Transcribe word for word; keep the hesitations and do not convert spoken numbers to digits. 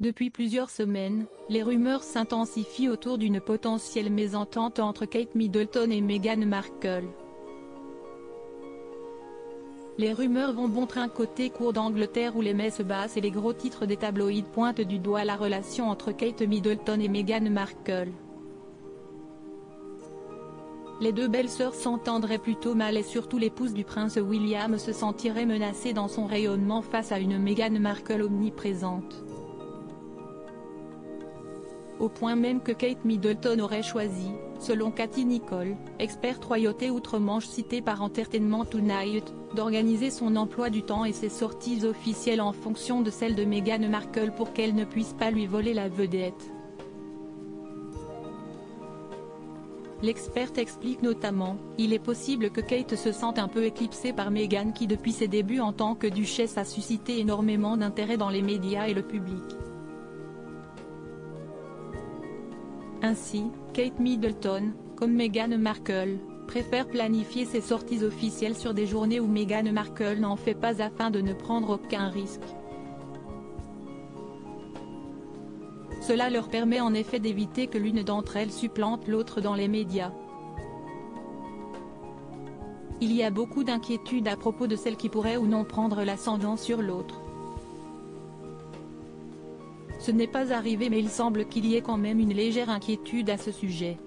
Depuis plusieurs semaines, les rumeurs s'intensifient autour d'une potentielle mésentente entre Kate Middleton et Meghan Markle. Les rumeurs vont bon train côté cour d'Angleterre où les messes basses et les gros titres des tabloïds pointent du doigt la relation entre Kate Middleton et Meghan Markle. Les deux belles-sœurs s'entendraient plutôt mal et surtout l'épouse du prince William se sentirait menacée dans son rayonnement face à une Meghan Markle omniprésente. Au point même que Kate Middleton aurait choisi, selon Cathy Nicholl, experte royauté outre-Manche citée par Entertainment Tonight, d'organiser son emploi du temps et ses sorties officielles en fonction de celles de Meghan Markle pour qu'elle ne puisse pas lui voler la vedette. L'experte explique notamment, il est possible que Kate se sente un peu éclipsée par Meghan qui depuis ses débuts en tant que duchesse a suscité énormément d'intérêt dans les médias et le public. Ainsi, Kate Middleton, comme Meghan Markle, préfère planifier ses sorties officielles sur des journées où Meghan Markle n'en fait pas afin de ne prendre aucun risque. Cela leur permet en effet d'éviter que l'une d'entre elles supplante l'autre dans les médias. Il y a beaucoup d'inquiétudes à propos de celle qui pourrait ou non prendre l'ascendant sur l'autre. Ce n'est pas arrivé mais il semble qu'il y ait quand même une légère inquiétude à ce sujet.